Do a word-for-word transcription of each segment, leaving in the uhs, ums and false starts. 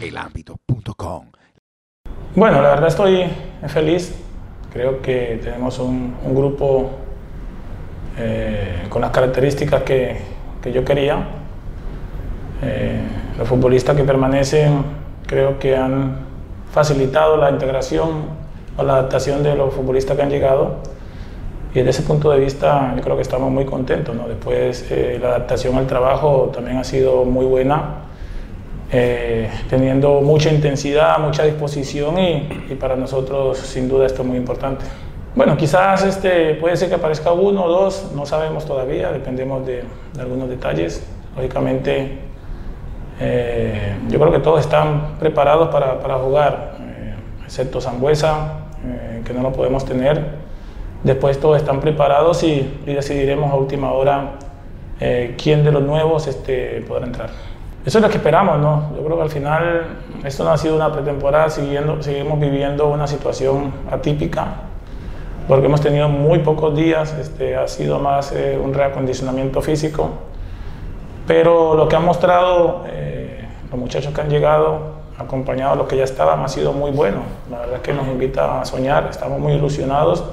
el ámbito punto com. Bueno, la verdad estoy feliz. Creo que tenemos un, un grupo eh, con las características que, que yo quería. Eh, los futbolistas que permanecen creo que han facilitado la integración o la adaptación de los futbolistas que han llegado, y desde ese punto de vista yo creo que estamos muy contentos, ¿no? Después eh, la adaptación al trabajo también ha sido muy buena, eh, teniendo mucha intensidad, mucha disposición, y, y para nosotros sin duda esto es muy importante. Bueno, quizás este, puede ser que aparezca uno o dos, no sabemos todavía, dependemos de, de algunos detalles. Lógicamente eh, yo creo que todos están preparados para, para jugar, eh, excepto Sambueza, eh, que no lo podemos tener. Después todos están preparados y, y decidiremos a última hora eh, quién de los nuevos este, podrá entrar. Eso es lo que esperamos, ¿no? Yo creo que al final esto no ha sido una pretemporada, siguiendo, seguimos viviendo una situación atípica, porque hemos tenido muy pocos días, este, ha sido más eh, un reacondicionamiento físico, pero lo que han mostrado eh, los muchachos que han llegado, acompañados de los que ya estaban, ha sido muy bueno. La verdad es que nos invita a soñar, estamos muy ilusionados.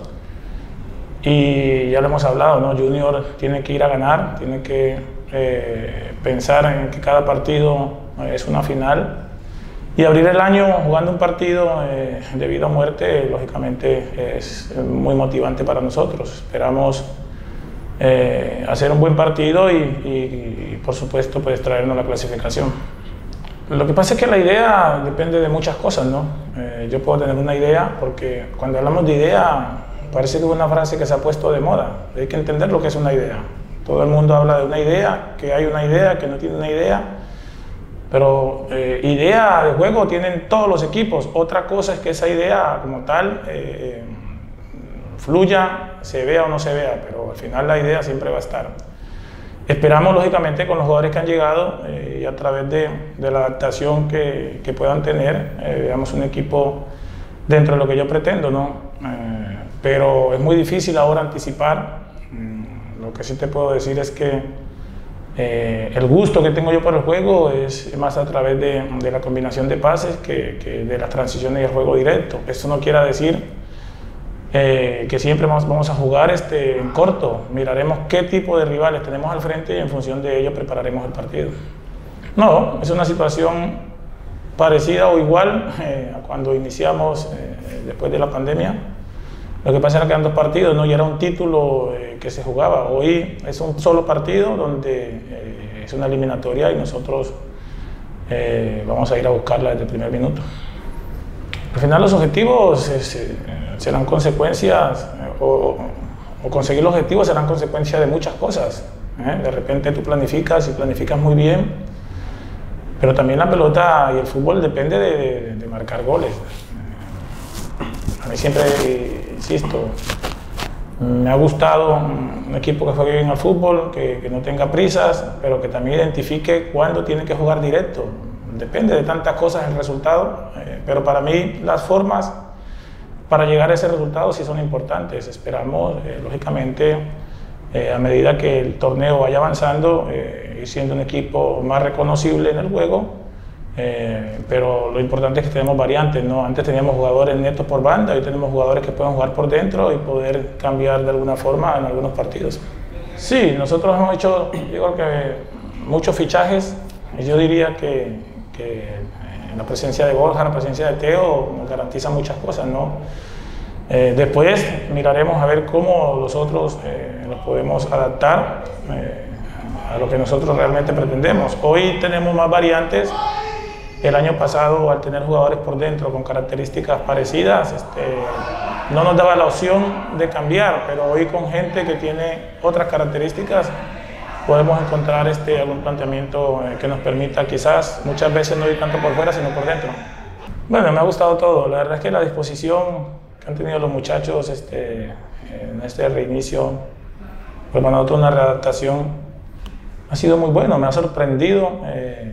Y ya lo hemos hablado, ¿no? Junior tiene que ir a ganar, tiene que eh, pensar en que cada partido eh, es una final, y abrir el año jugando un partido eh, de vida o muerte, lógicamente es muy motivante para nosotros. Esperamos eh, hacer un buen partido y, y, y por supuesto pues traernos la clasificación. Lo que pasa es que la idea depende de muchas cosas, ¿no? Eh, yo puedo tener una idea, porque cuando hablamos de idea parece que es una frase que se ha puesto de moda. Hay que entender lo que es una idea. Todo el mundo habla de una idea, que hay una idea, que no tiene una idea, pero eh, idea de juego tienen todos los equipos. Otra cosa es que esa idea como tal eh, fluya, se vea o no se vea, pero al final la idea siempre va a estar. Esperamos lógicamente con los jugadores que han llegado eh, y a través de, de la adaptación que, que puedan tener, eh, veamos un equipo dentro de lo que yo pretendo, ¿no? Eh, pero es muy difícil ahora anticipar. Lo que sí te puedo decir es que eh, el gusto que tengo yo por el juego es más a través de, de la combinación de pases que, que de las transiciones y el juego directo. Esto no quiere decir eh, que siempre vamos, vamos a jugar este, en corto. Miraremos qué tipo de rivales tenemos al frente y en función de ello prepararemos el partido. No, es una situación parecida o igual eh, a cuando iniciamos eh, después de la pandemia. Lo que pasa era que eran dos partidos, ¿no? Y era un título eh, que se jugaba. Hoy es un solo partido donde eh, es una eliminatoria y nosotros eh, vamos a ir a buscarla desde el primer minuto. Al final los objetivos es, eh, serán consecuencias, eh, o, o conseguir los objetivos serán consecuencias de muchas cosas, ¿eh? De repente tú planificas y planificas muy bien, pero también la pelota y el fútbol depende de, de, de marcar goles. A mí siempre, insisto, me ha gustado un equipo que juegue bien al fútbol, que, que no tenga prisas, pero que también identifique cuándo tiene que jugar directo. Depende de tantas cosas el resultado, eh, pero para mí las formas para llegar a ese resultado sí son importantes. Esperamos, eh, lógicamente, eh, a medida que el torneo vaya avanzando, eh, ir siendo un equipo más reconocible en el juego. Eh, pero lo importante es que tenemos variantes, ¿no? Antes teníamos jugadores netos por banda, hoy tenemos jugadores que pueden jugar por dentro y poder cambiar de alguna forma en algunos partidos. Sí, nosotros hemos hecho, yo creo que muchos fichajes, y yo diría que, que la presencia de Borja, la presencia de Teo nos garantiza muchas cosas, ¿no? Eh, después miraremos a ver cómo nosotros eh, nos podemos adaptar eh, a lo que nosotros realmente pretendemos. Hoy tenemos más variantes. El año pasado, al tener jugadores por dentro con características parecidas, este, no nos daba la opción de cambiar, pero hoy con gente que tiene otras características podemos encontrar este, algún planteamiento eh, que nos permita quizás muchas veces no ir tanto por fuera sino por dentro. Bueno, me ha gustado todo. La verdad es que la disposición que han tenido los muchachos este, en este reinicio, pues para nosotros una readaptación, ha sido muy bueno, me ha sorprendido. Eh,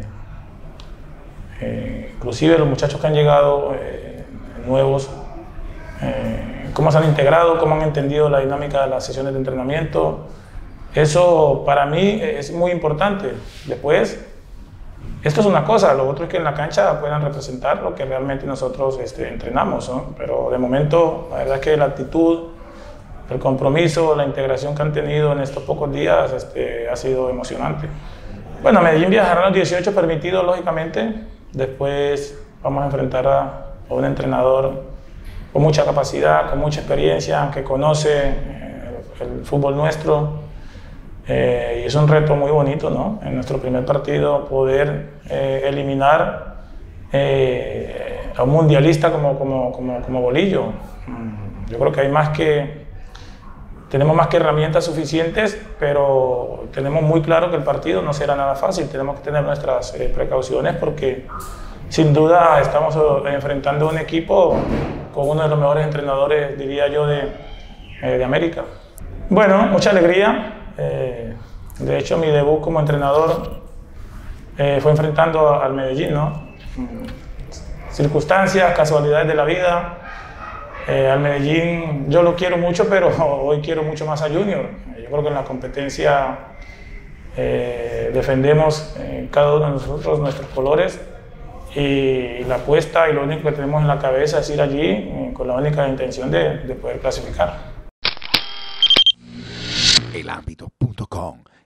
Eh, inclusive los muchachos que han llegado eh, nuevos, eh, cómo se han integrado, cómo han entendido la dinámica de las sesiones de entrenamiento. Eso para mí es muy importante. Después Esto es una cosa, lo otro es que en la cancha puedan representar lo que realmente nosotros este, entrenamos, ¿no? Pero de momento, la verdad es que la actitud, el compromiso, la integración que han tenido en estos pocos días este, ha sido emocionante. Bueno, a Medellín viajarán los dieciocho permitidos, lógicamente. Después vamos a enfrentar a, a un entrenador con mucha capacidad, con mucha experiencia, que conoce eh, el fútbol nuestro. Eh, y es un reto muy bonito, ¿no? En nuestro primer partido poder eh, eliminar eh, a un mundialista como, como, como, como Bolillo. Yo creo que hay más que, tenemos más que herramientas suficientes, pero tenemos muy claro que el partido no será nada fácil. Tenemos que tener nuestras eh, precauciones porque sin duda estamos enfrentando a un equipo con uno de los mejores entrenadores, diría yo, de, eh, de América. Bueno, mucha alegría. Eh, de hecho, mi debut como entrenador eh, fue enfrentando al Medellín, ¿no? Circunstancias, casualidades de la vida. Eh, al Medellín yo lo quiero mucho, pero hoy quiero mucho más a Junior. Yo creo que en la competencia eh, defendemos eh, cada uno de nosotros nuestros colores y la apuesta y lo único que tenemos en la cabeza es ir allí eh, con la única intención de, de poder clasificar. el ámbito punto com